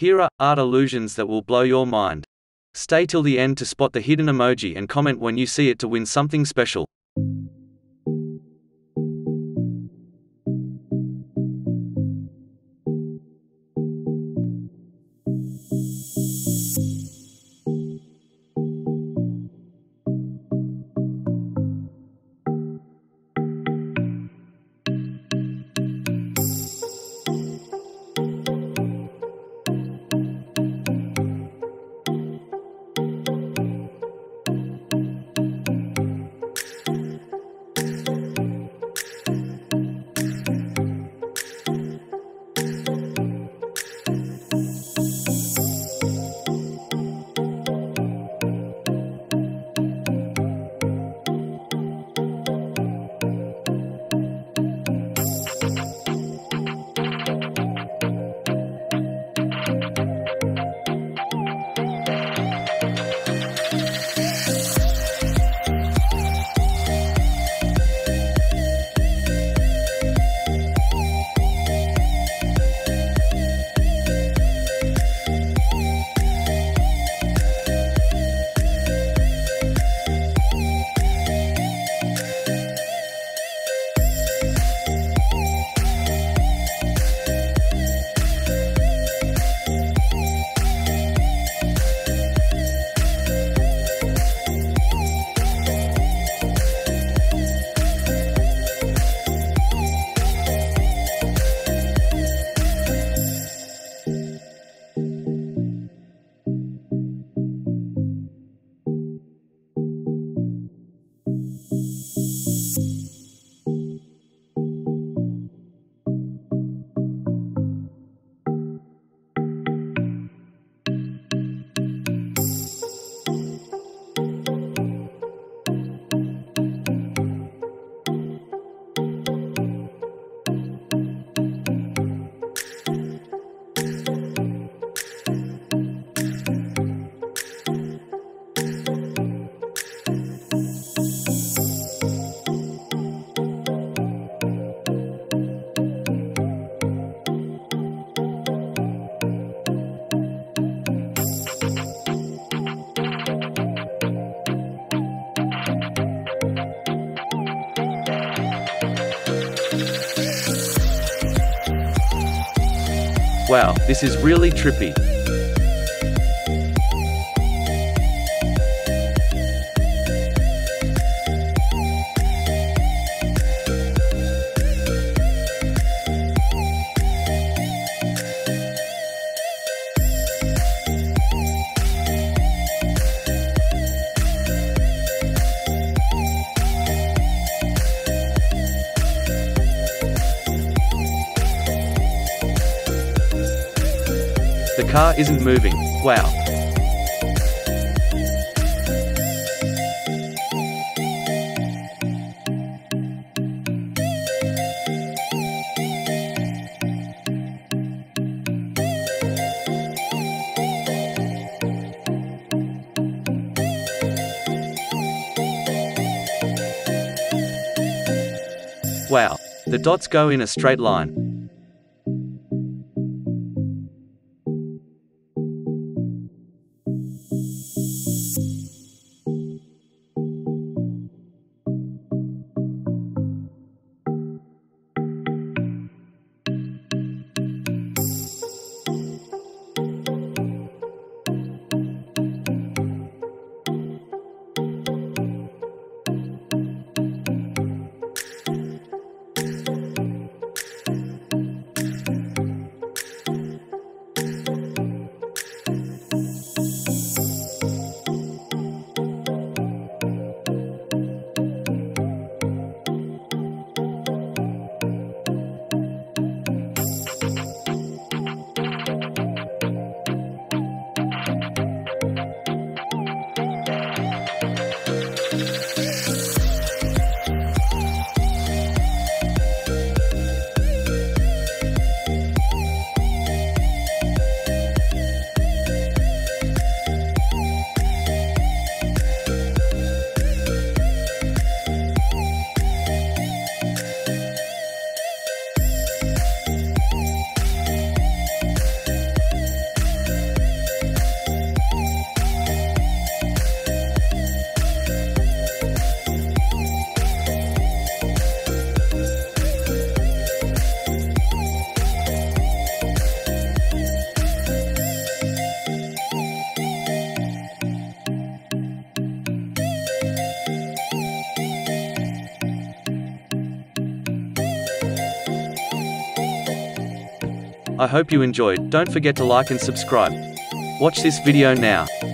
Here are art illusions that will blow your mind. Stay till the end to spot the hidden emoji and comment when you see it to win something special. Wow, this is really trippy. The car isn't moving. Wow. Wow, the dots go in a straight line. I hope you enjoyed. Don't forget to like and subscribe. Watch this video now.